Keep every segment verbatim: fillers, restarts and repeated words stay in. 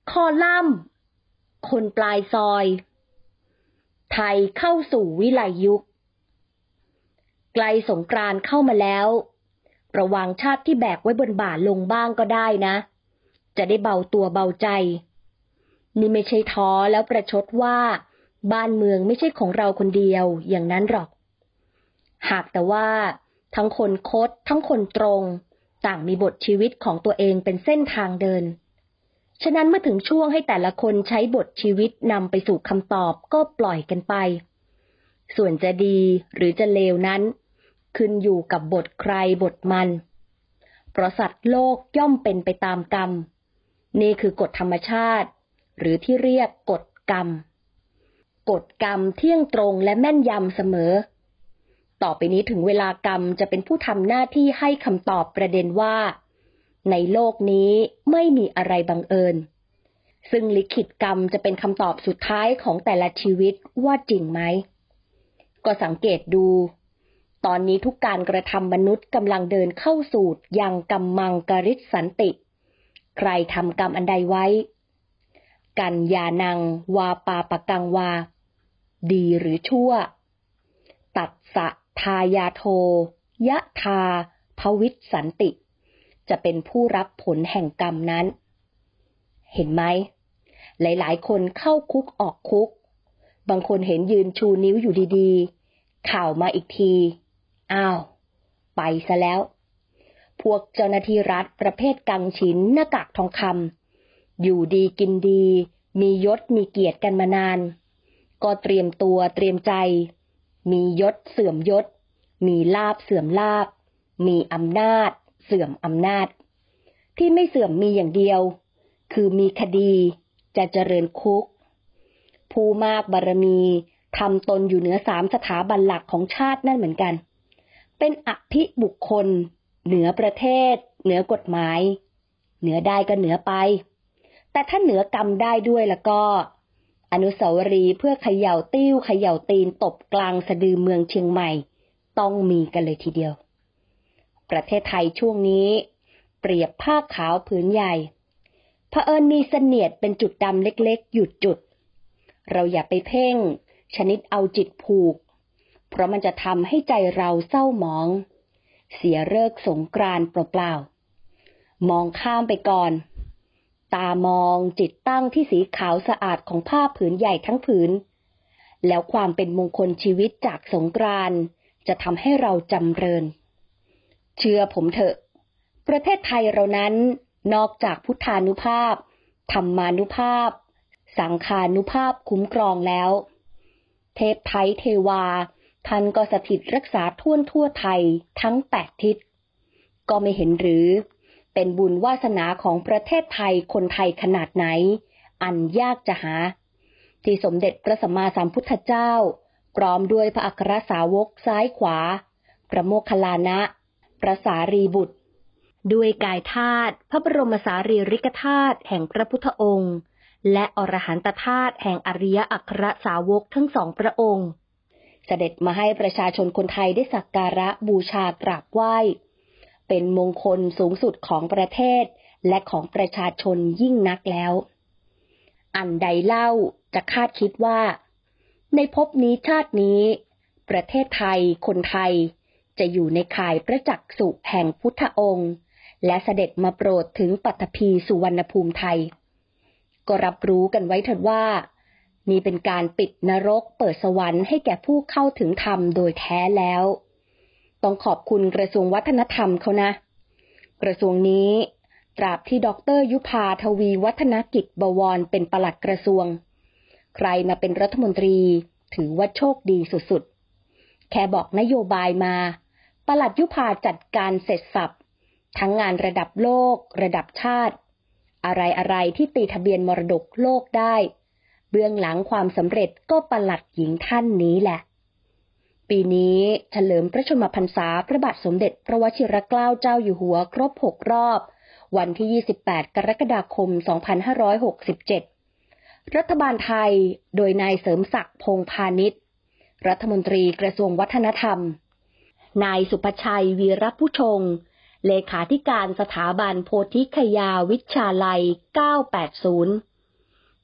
คอลัมน์คนปลายซอยไทยเข้าสู่วิไลยุคไกลสงกรานต์เข้ามาแล้วระวังชาติที่แบกไว้บนบ่าลงบ้างก็ได้นะจะได้เบาตัวเบาใจนี่ไม่ใช่ท้อแล้วประชดว่าบ้านเมืองไม่ใช่ของเราคนเดียวอย่างนั้นหรอกหากแต่ว่าทั้งคนคดทั้งคนตรงต่างมีบทชีวิตของตัวเองเป็นเส้นทางเดินฉะนั้นเมื่อถึงช่วงให้แต่ละคนใช้บทชีวิตนำไปสู่คำตอบก็ปล่อยกันไปส่วนจะดีหรือจะเลวนั้นขึ้นอยู่กับบทใครบทมันเพราะสัตว์โลกย่อมเป็นไปตามกรรมนี่คือกฎธรรมชาติหรือที่เรียกกฎกรรมกฎกรรมเที่ยงตรงและแม่นยำเสมอต่อไปนี้ถึงเวลากรรมจะเป็นผู้ทำหน้าที่ให้คำตอบประเด็นว่าในโลกนี้ไม่มีอะไรบังเอิญซึ่งลิขิตกรรมจะเป็นคำตอบสุดท้ายของแต่ละชีวิตว่าจริงไหมก็สังเกตดูตอนนี้ทุกการกระทำมนุษย์กำลังเดินเข้าสู่ยังกัมมังกริสสันติใครทำกรรมอันใดไว้กันยานังวาปาปกังวาดีหรือชั่วตัสสะทายาโทยะทาภวิสสันติจะเป็นผู้รับผลแห่งกรรมนั้นเห็นไหมหลายๆคนเข้าคุกออกคุกบางคนเห็นยืนชูนิ้วอยู่ดีๆข่าวมาอีกทีอ้าวไปซะแล้วพวกเจ้าหน้าที่รัฐประเภทกังฉินหน้ากากทองคำอยู่ดีกินดีมียศมีเกียรติกันมานานก็เตรียมตัวเตรียมใจมียศเสื่อมยศมีลาภเสื่อมลาภมีอำนาจเสื่อมอำนาจที่ไม่เสื่อมมีอย่างเดียวคือมีคดีจะเจริญคุกผู้มากบารมีทำตนอยู่เหนือสามสถาบันหลักของชาตินั่นเหมือนกันเป็นอภิบุคคลเหนือประเทศเหนือกฎหมายเหนือได้ก็เหนือไปแต่ถ้าเหนือกรรมได้ด้วยแล้วก็อนุสาวรีย์เพื่อเขย่าติ้วเขย่าตีนตบกลางสะดือเมืองเชียงใหม่ต้องมีกันเลยทีเดียวประเทศไทยช่วงนี้เปรียบผ้าขาวผืนใหญ่เผอิญมีเสนียดเป็นจุดดำเล็กๆหยุดจุดเราอย่าไปเพ่งชนิดเอาจิตผูกเพราะมันจะทำให้ใจเราเศร้าหมองเสียฤกษ์สงกรานต์เปล่าๆมองข้ามไปก่อนตามองจิตตั้งที่สีขาวสะอาดของผ้าผืนใหญ่ทั้งผืนแล้วความเป็นมงคลชีวิตจากสงกรานต์จะทำให้เราจำเริญเชื่อผมเถอะประเทศไทยเรานั้นนอกจากพุทธานุภาพธรรมานุภาพสังฆานุภาพคุ้มครองแล้วเทพไทยเทวาท่านก็สถิตรักษาทั่วทั่วไทยทั้งแปดทิศก็ไม่เห็นหรือเป็นบุญวาสนาของประเทศไทยคนไทยขนาดไหนอันยากจะหาที่สมเด็จพระสัมมาสัมพุทธเจ้าพร้อมด้วยพระอัครสาวกซ้ายขวาพระโมคคัลลานะพระสารีบุตรด้วยกายธาตุพระบรมสารีริกธาตุแห่งพระพุทธองค์และอรหันตธาตุแห่งอริยอัครสาวกทั้งสองพระองค์เสด็จมาให้ประชาชนคนไทยได้สักการะบูชากราบไหว้เป็นมงคลสูงสุดของประเทศและของประชาชนยิ่งนักแล้วอันใดเล่าจะคาดคิดว่าในภพนี้ชาตินี้ประเทศไทยคนไทยจะอยู่ในข่ายพระจักษุแห่งพุทธองค์และเสด็จมาโปรดถึงปัตภีสุวรรณภูมิไทยก็รับรู้กันไว้เถิดว่านี่เป็นการปิดนรกเปิดสวรรค์ให้แก่ผู้เข้าถึงธรรมโดยแท้แล้วต้องขอบคุณกระทรวงวัฒนธรรมเขานะกระทรวงนี้ตราบที่ดร.ยุภาทวีวัฒนกิจบวรเป็นปลัดกระทรวงใครมาเป็นรัฐมนตรีถือว่าโชคดีสุดๆแค่บอกนโยบายมาปลัดยุภาจัดการเสร็จสับทั้งงานระดับโลกระดับชาติอะไรๆที่ตีทะเบียนมรดกโลกได้เบื้องหลังความสำเร็จก็ปลัดหญิงท่านนี้แหละปีนี้เฉลิมพระชนมพรรษาพระบาทสมเด็จพระวชิรเกล้าเจ้าอยู่หัวครบหกรอบวันที่ยี่สิบแปดกรกฎาคมสองพันห้าร้อยหกสิบเจ็ดรัฐบาลไทยโดยนายเสริมศักดิ์พงษ์พาณิชย์รัฐมนตรีกระทรวงวัฒนธรรมนายสุภชัยวีรผู้ชงเลขาธิการสถาบันโพธิคยาวิชาลัยเก้าแปดศูนย์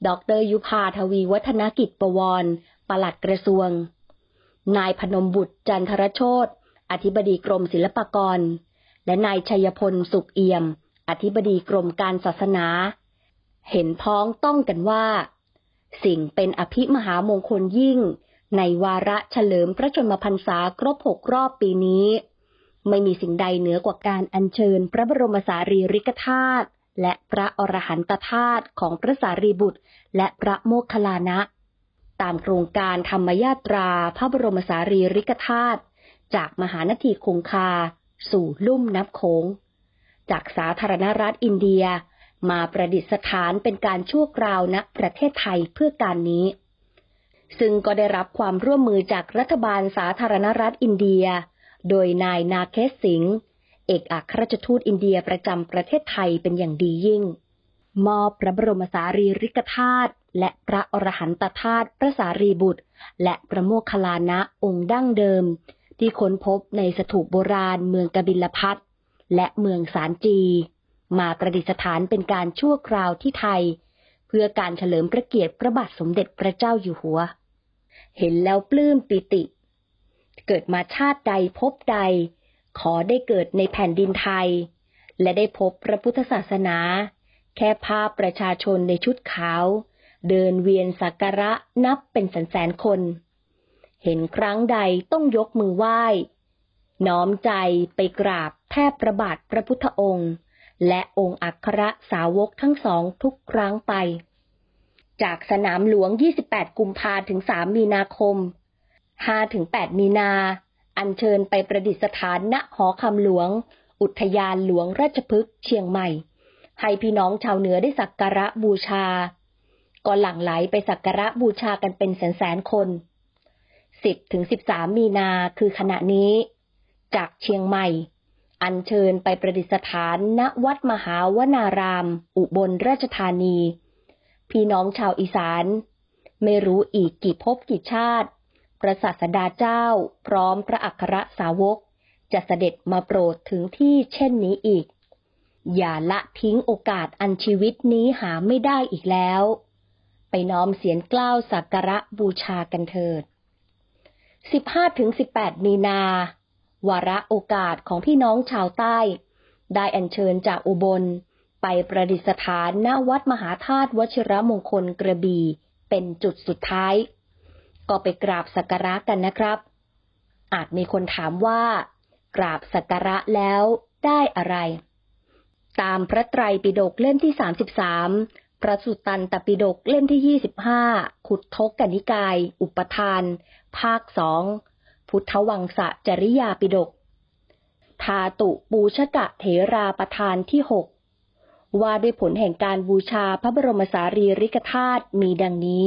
ดรยุภาทวีวัฒนกิจปวรปลัดกระทรวงนายพนมบุตรจันทรโชติอธิบดีกรมศิลปากรและนายชัยพลสุขเอี่ยมอธิบดีกรมการศาสนาเห็นพ้องต้องกันว่าสิ่งเป็นอภิมหามงคลยิ่งในวาระเฉลิมพระชนมพรรษาครบหกรอบปีนี้ไม่มีสิ่งใดเหนือกว่าการอัญเชิญพระบรมสารีริกธาตุและพระอรหันตธาตุของพระสารีบุตรและพระโมคคัลลานะตามโครงการธรรมยาตราพระบรมสารีริกธาตุจากมหานาทีคงคาสู่ลุ่มน้ำโขงจากสาธารณรัฐอินเดียมาประดิษฐานเป็นการชั่วคราวณประเทศไทยเพื่อการนี้ซึ่งก็ได้รับความร่วมมือจากรัฐบาลสาธารณรัฐอินเดียโดยนายนาเคสสิงห์เอกอัครราชทูตอินเดียประจำประเทศไทยเป็นอย่างดียิ่งมอบพระบรมสารีริกธาตุและพระอรหันตธาตุพระสารีบุตรและพระโมคคัลลานะองค์ดั้งเดิมที่ค้นพบในสถูปโบราณเมืองกบิลพัสและเมืองสารจีมาประดิษฐานเป็นการชั่วคราวที่ไทยเพื่อการเฉลิมพระเกียรติพระบาทสมเด็จพระเจ้าอยู่หัวเห็นแล้วปลื้มปิติเกิดมาชาติใดพบใดขอได้เกิดในแผ่นดินไทยและได้พบพระพุทธศาสนาแค่ภาพประชาชนในชุดขาวเดินเวียนสักการะนับเป็นแสนๆคนเห็นครั้งใดต้องยกมือไหว้น้อมใจไปกราบแทบพระบาทพระพุทธองค์และองค์อัครสาวกทั้งสองทุกครั้งไปจากสนามหลวงยี่สิบแปดกุมภาถึงสามมีนาคม ห้าถึงแปดมีนาอัญเชิญไปประดิษฐานณหอคำหลวงอุทยานหลวงราชพฤกษ์เชียงใหม่ให้พี่น้องชาวเหนือได้สักการะบูชาก็หลั่งไหลไปสักการะบูชากันเป็นแสนๆคน สิบถึงสิบสามมีนาคือขณะนี้จากเชียงใหม่อัญเชิญไปประดิษฐานณวัดมหาวนารามอุบลราชธานีพี่น้องชาวอีสานไม่รู้อีกกี่ภพกี่ชาติพระศาสดาเจ้าพร้อมพระอัครสาวกจะเสด็จมาโปรดถึงที่เช่นนี้อีกอย่าละทิ้งโอกาสอันชีวิตนี้หาไม่ได้อีกแล้วไปน้อมเสียงเกล้าสักการะบูชากันเถิด สิบห้าถึงสิบแปดมีนาวาระโอกาสของพี่น้องชาวใต้ได้อัญเชิญจากอุบลไปประดิษฐานณวัดมหาธาตุวชิรมงคลกระบี่เป็นจุดสุดท้ายก็ไปกราบสักการะกันนะครับอาจมีคนถามว่ากราบสักการะแล้วได้อะไรตามพระไตรปิฎกเล่มที่สามสิบสามพระสุตตันตปิฎกเล่มที่ยี่สิบห้าขุททกนิกายอุปทานภาคสองพุทธวังสจริยาปิฎกธาตุปูชกะเถราประธานที่หกว่าด้วยผลแห่งการบูชาพระบรมสารีริกธาตุมีดังนี้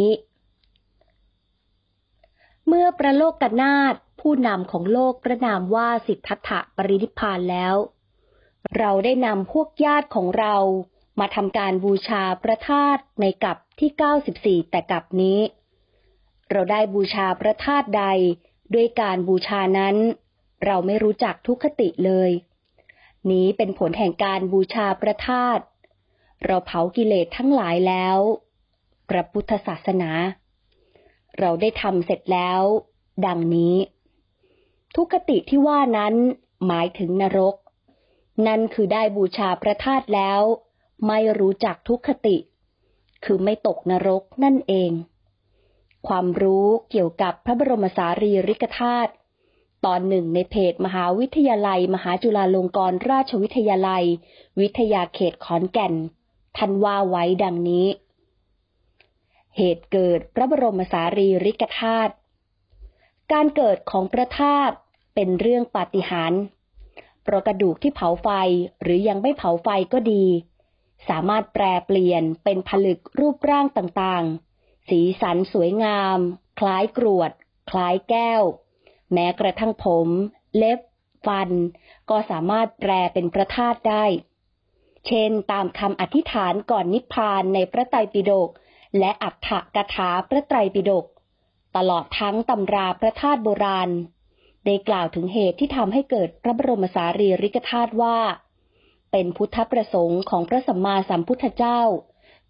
เมื่อพระโลกนาถผู้นำของโลกพระนามว่าสิทธัตถะปรินิพพานแล้วเราได้นำพวกญาติของเรามาทำการบูชาพระธาตุในกัปที่เก้าสิบสี่แต่กัปนี้เราได้บูชาพระธาตุใดด้วยการบูชานั้นเราไม่รู้จักทุกขติเลยนี้เป็นผลแห่งการบูชาพระธาตุเราเผากิเลสทั้งหลายแล้วพระพุทธศาสนาเราได้ทำเสร็จแล้วดังนี้ทุกขติที่ว่านั้นหมายถึงนรกนั่นคือได้บูชาพระธาตุแล้วไม่รู้จักทุกขติคือไม่ตกนรกนั่นเองความรู้เกี่ยวกับพระบรมสารีริกธาตุตอนหนึ่งในเพจมหาวิทยาลัยมหาจุฬาลงกรณราชวิทยาลัยวิทยาเขตขอนแก่นท่านว่าไว้ดังนี้เหตุเกิดพระบรมสารีริกธาตุการเกิดของพระธาตุเป็นเรื่องปาฏิหาริย์เพราะกระดูกที่เผาไฟหรือยังไม่เผาไฟก็ดีสามารถแปรเปลี่ยนเป็นผลึกรูปร่างต่างๆสีสันสวยงามคล้ายกรวดคล้ายแก้วแม้กระทั่งผมเล็บฟันก็สามารถแปรเป็นพระธาตุได้เช่นตามคำอธิษฐานก่อนนิพพานในพระไตรปิฎกและอัฏฐกถาพระไตรปิฎกตลอดทั้งตำราพระธาตุโบราณได้กล่าวถึงเหตุที่ทำให้เกิดพระบรมสารีริกธาตุว่าเป็นพุทธประสงค์ของพระสัมมาสัมพุทธเจ้า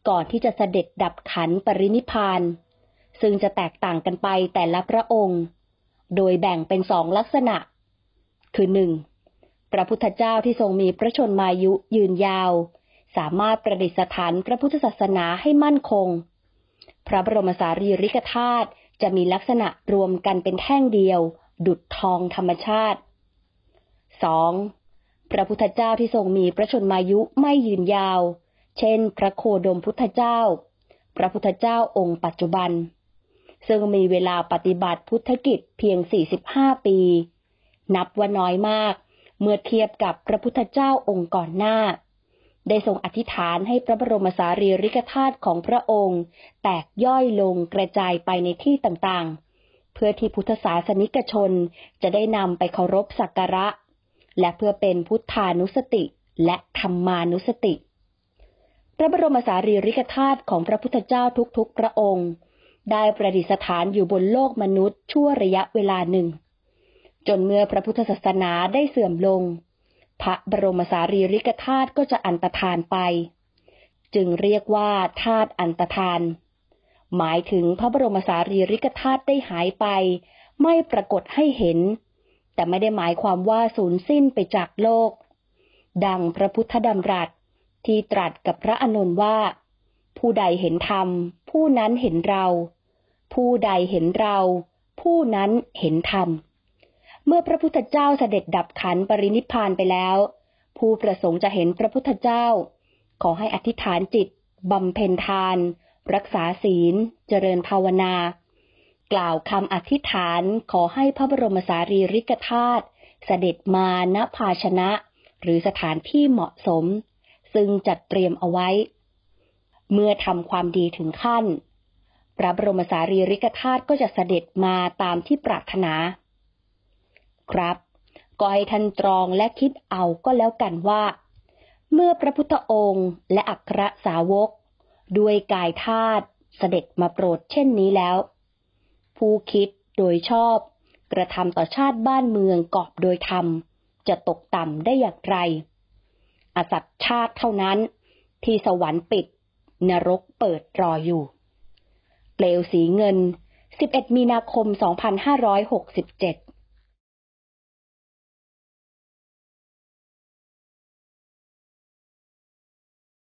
ก่อนที่จะเสด็จดับขันปรินิพพานซึ่งจะแตกต่างกันไปแต่ละพระองค์โดยแบ่งเป็นสองลักษณะคือหนึ่งพระพุทธเจ้าที่ทรงมีพระชนมายุยืนยาวสามารถประดิษฐานพระพุทธศาสนาให้มั่นคงพระบรมสารีริกธาตุจะมีลักษณะรวมกันเป็นแท่งเดียวดุจทองธรรมชาติ สอง. พระพุทธเจ้าที่ทรงมีพระชนมายุไม่ยืนยาวเช่นพระโคดมพุทธเจ้าพระพุทธเจ้าองค์ปัจจุบันซึ่งมีเวลาปฏิบัติพุทธกิจเพียงสี่สิบห้าปีนับว่าน้อยมากเมื่อเทียบกับพระพุทธเจ้าองค์ก่อนหน้าได้ทรงอธิษฐานให้พระบรมสารีริกธาตุของพระองค์แตกย่อยลงกระจายไปในที่ต่างๆเพื่อที่พุทธศาสนิกชนจะได้นำไปเคารพสักการะและเพื่อเป็นพุทธานุสติและธรรมานุสติพระบรมสารีริกธาตุของพระพุทธเจ้าทุกๆพระองค์ได้ประดิษฐานอยู่บนโลกมนุษย์ชั่วระยะเวลาหนึ่งจนเมื่อพระพุทธศาสนาได้เสื่อมลงพระบรมสารีริกธาตุก็จะอันตรธานไปจึงเรียกว่าธาตุอันตรธานหมายถึงพระบรมสารีริกธาตุได้หายไปไม่ปรากฏให้เห็นแต่ไม่ได้หมายความว่าสูญสิ้นไปจากโลกดังพระพุทธดำรัสที่ตรัสกับพระอานนท์ว่าผู้ใดเห็นธรรมผู้นั้นเห็นเราผู้ใดเห็นเราผู้นั้นเห็นธรรมเมื่อพระพุทธเจ้าเสด็จดับขันปรินิพพานไปแล้วผู้ประสงค์จะเห็นพระพุทธเจ้าขอให้อธิษฐานจิตบำเพ็ญทานรักษาศีลเจริญภาวนากล่าวคำอธิษฐานขอให้พระบรมสารีริกธาตุเสด็จมาณภาชนะหรือสถานที่เหมาะสมซึ่งจัดเตรียมเอาไว้เมื่อทำความดีถึงขั้นพระบรมสารีริกธาตุก็จะเสด็จมาตามที่ปรารถนาครับก็ให้ท่านตรองและคิดเอาก็แล้วกันว่าเมื่อพระพุทธองค์และอัครสาวกด้วยกายธาตุเสด็จมาโปรดเช่นนี้แล้วผู้คิดโดยชอบกระทำต่อชาติบ้านเมืองกอบโดยธรรมจะตกต่ำได้อย่างไรอสัตย์ชาติเท่านั้นที่สวรรค์ปิดนรกเปิดรออยู่เปลวสีเงินสิบเอ็ดมีนาคมสองพันห้าร้อยหกสิบเจ็ด